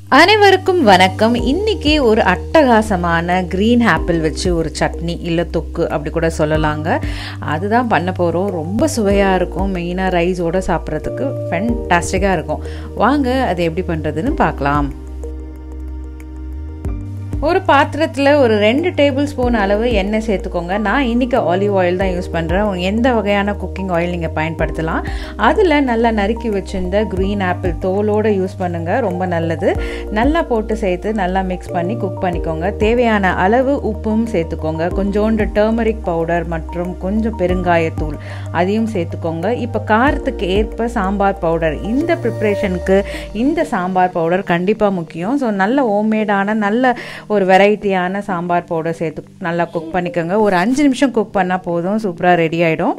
அனைவருக்கும் வணக்கம். இன்னைக்கு ஒரு அட்டகாசமான கிரீன் ஆப்பிள் வச்சு ஒரு சட்னி இல்லை தொக்கு அப்படி கூட சொல்லலாங்க. அதுதான் பண்ண போகிறோம். ரொம்ப சுவையாக இருக்கும். மெயினாக ரைஸோடு சாப்பிட்றதுக்கு ஃபென்டாஸ்டிக்காக இருக்கும். வாங்க அது எப்படி பண்ணுறதுன்னு பார்க்கலாம். ஒரு பாத்திரத்தில் ஒரு 2 டேபிள் ஸ்பூன் அளவு எண்ணெய் சேர்த்துக்கோங்க. நான் இன்றைக்கி ஆலிவ் ஆயில் தான் யூஸ் பண்ணுறேன். எந்த வகையான குக்கிங் ஆயில் நீங்கள் பயன்படுத்தலாம். அதில் நல்லா நறுக்கி வச்சுருந்த க்ரீன் ஆப்பிள் தோலோடு யூஸ் பண்ணுங்கள், ரொம்ப நல்லது. நல்லா போட்டு சேர்த்து நல்லா மிக்ஸ் பண்ணி குக் பண்ணிக்கோங்க. தேவையான அளவு உப்பும் சேர்த்துக்கோங்க. கொஞ்சோண்டு டர்மரிக் பவுடர் மற்றும் கொஞ்சம் பெருங்காயத்தூள் அதையும் சேர்த்துக்கோங்க. இப்போ காரத்துக்கு ஏற்ப சாம்பார் பவுடர், இந்த ப்ரிப்ரேஷனுக்கு இந்த சாம்பார் பவுடர் கண்டிப்பாக முக்கியம். ஸோ நல்ல ஹோம்மேடான நல்ல ஒரு வெரைட்டியான சாம்பார் பவுடர் சேர்த்து நல்லா குக் பண்ணிக்கோங்க. ஒரு 5 நிமிஷம் குக் பண்ணால் போதும், சூப்பராக ரெடி ஆகிடும்.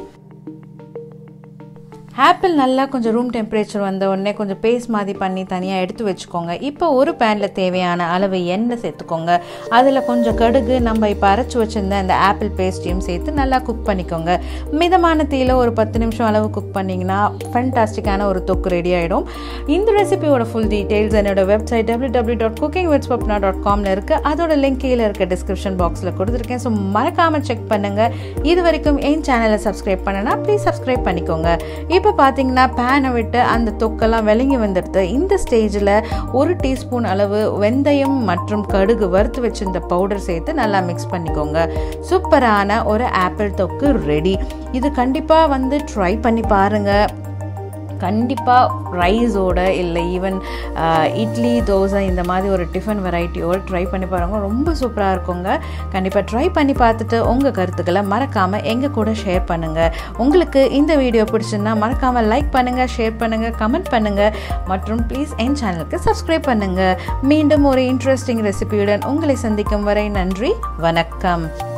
ஆப்பிள் நல்லா கொஞ்சம் ரூம் டெம்பரேச்சர் வந்த உடனே கொஞ்சம் பேஸ்ட் மாதிரி பண்ணி தனியாக எடுத்து வச்சுக்கோங்க. இப்போ ஒரு பேனில் தேவையான அளவு எண்ணெய் சேர்த்துக்கோங்க. அதில் கொஞ்சம் கடுகு, நம்ம இப்போ அரைச்சி வச்சுருந்த அந்த ஆப்பிள் பேஸ்ட்டையும் சேர்த்து நல்லா குக் பண்ணிக்கோங்க. மிதமான தீயில் ஒரு 10 நிமிஷம் அளவு குக் பண்ணிங்கன்னா ஃபென்டாஸ்டிக்கான ஒரு தொக்கு ரெடி ஆகிடும். இந்த ரெசிபியோட ஃபுல் டீட்டெயில்ஸ் என்னோட வெப்சைட் www.cookingwithswapna.com இருக்குது. அதோட லிங்க் கீழே இருக்க டிஸ்கிரிப்ஷன் பாக்ஸில் கொடுத்துருக்கேன். ஸோ மறக்காமல் செக் பண்ணுங்கள். இது வரைக்கும் என் சேனலை சப்ஸ்கிரைப் பண்ணனா ப்ளீஸ் சப்ஸ்கிரைப் பண்ணிக்கோங்க. இப்போ பார்த்தீங்கன்னா பேனை விட்டு அந்த தொக்கெல்லாம் விளங்கி வந்துடுது. இந்த ஸ்டேஜில் 1 டீஸ்பூன் அளவு வெந்தயம் மற்றும் கடுகு வறுத்து வச்சிருந்த பவுடர் சேர்த்து நல்லா மிக்ஸ் பண்ணிக்கோங்க. சூப்பரான ஒரு ஆப்பிள் தொக்கு ரெடி. இது கண்டிப்பாக ட்ரை பண்ணி பாருங்கள். கண்டிப்பாக ரைஸோட இல்லை ஈவன் இட்லி, தோசை இந்த மாதிரி ஒரு டிஃபன் வெரைட்டியோடு ட்ரை பண்ணி பாருங்கள். ரொம்ப சூப்பராக இருக்குங்க. கண்டிப்பாக ட்ரை பண்ணி பார்த்துட்டு உங்கள் கருத்துக்களை மறக்காமல் எங்கள் கூட ஷேர் பண்ணுங்கள். உங்களுக்கு இந்த வீடியோ பிடிச்சிருந்தா மறக்காமல் லைக் பண்ணுங்கள், ஷேர் பண்ணுங்கள், கமெண்ட் பண்ணுங்கள் மற்றும் ப்ளீஸ் என் சேனலுக்கு சப்ஸ்கிரைப் பண்ணுங்கள். மீண்டும் ஒரு இன்ட்ரெஸ்டிங் ரெசிபியுடன் உங்களை சந்திக்கும் வரை நன்றி, வணக்கம்.